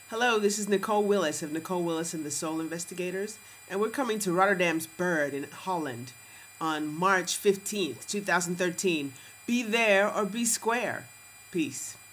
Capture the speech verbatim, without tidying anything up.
Hello, this is Nicole Willis of Nicole Willis and the Soul Investigators, and we're coming to Rotterdam's Bird in Holland on March fifteenth, two thousand thirteen. Be there or be square. Peace.